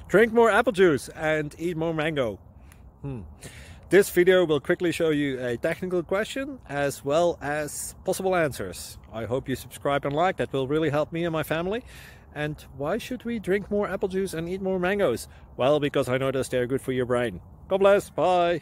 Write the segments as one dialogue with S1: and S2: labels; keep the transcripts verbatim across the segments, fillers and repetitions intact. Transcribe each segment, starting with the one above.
S1: Drink more apple juice and eat more mango. Hmm. This video will quickly show you a technical question as well as possible answers. I hope you subscribe and like, that will really help me and my family. And why should we drink more apple juice and eat more mangoes? Well, because I noticed they're good for your brain. God bless, bye!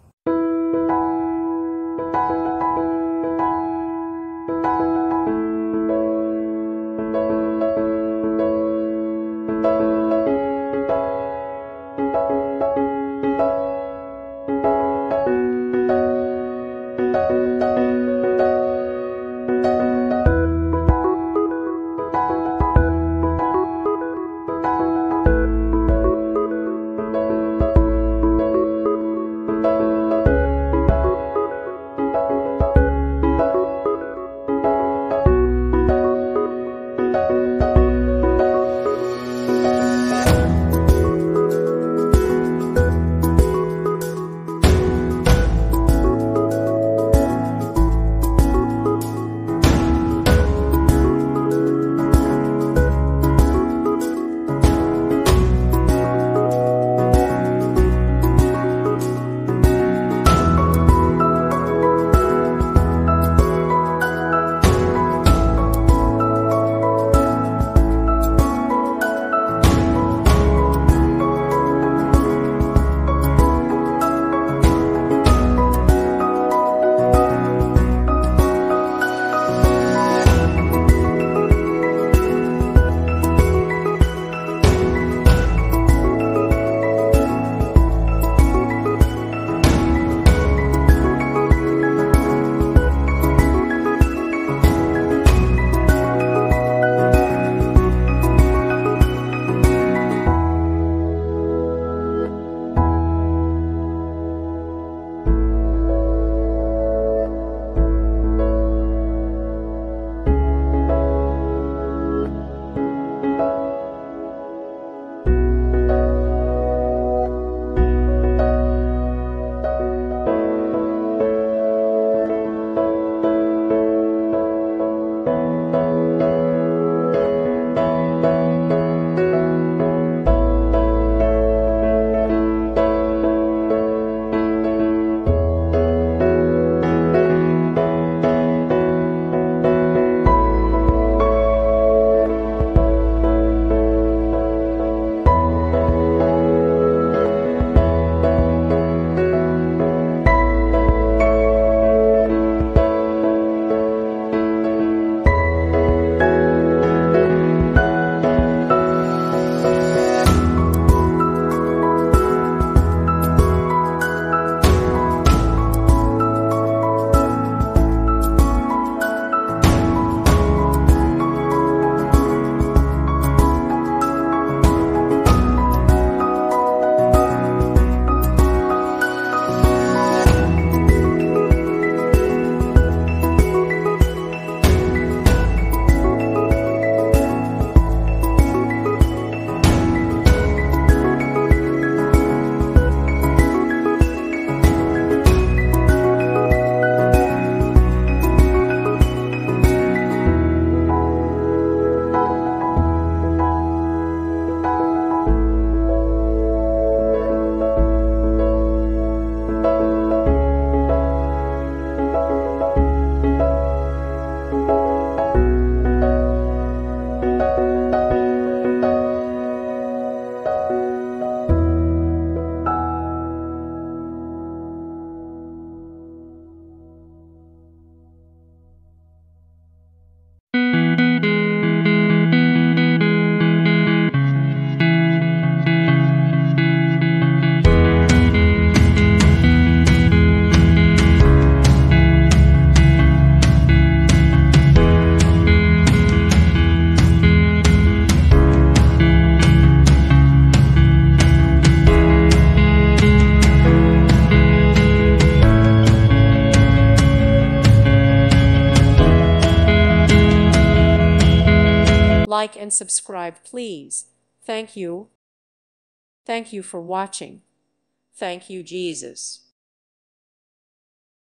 S2: Like and subscribe, please. Thank you. Thank you for watching. Thank you, Jesus.